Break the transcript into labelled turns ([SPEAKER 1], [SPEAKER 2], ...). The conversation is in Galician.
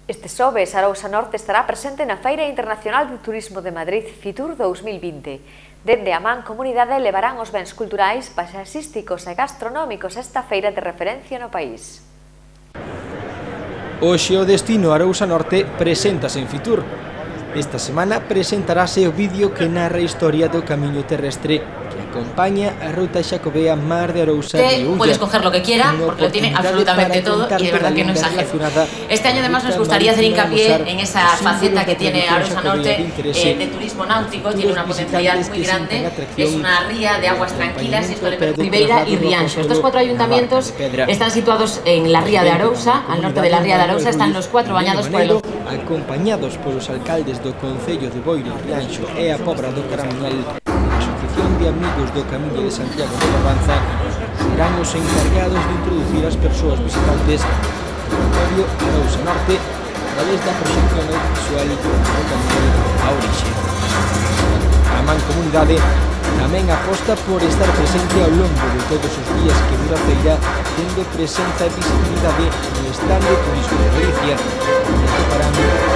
[SPEAKER 1] Este xoves, Arousa Norte estará presente na Feira Internacional de Turismo de Madrid Fitur 2020. Dende a Mancomunidade levarán os bens culturais, paisaxísticos e gastronómicos a esta feira de referencia no país.
[SPEAKER 2] Hoxe o destino Arousa Norte preséntase en Fitur. Esta semana presentarase o vídeo que narra a historia do camiño terrestre que acompaña a ruta xacobea Mar de Arousa de Ulla.
[SPEAKER 3] Puedes coger lo que quiera, porque lo tiene absolutamente todo y de verdad que no exagero. Este año además nos gustaría hacer hincapié en esa faceta que tiene Arousa Norte de turismo náutico. Tiene una potencialidad muy grande, es una ría de aguas tranquilas, Ribeira y Rianxo. Estos 4 ayuntamientos están situados en la ría de Arousa, al norte de la ría de Arousa, están los 4 bañados por el...
[SPEAKER 2] Acompañados polos alcaldes do Concello de Boiro, Rianxo e a Pobra do Caramuñal, a Asociación de Amigos do Camiño de Santiago de Barbanza serán os encargados de introducir as persoas visitantes no territorio Arousa Norte a través da proxección audiovisual do Camiño a Orixe. A Mancomunidade tamén aposta por estar presente ao longo de todos os días que dura a feira, tendo presenza e visibilidade no stand de Turismo de Galicia, que toparán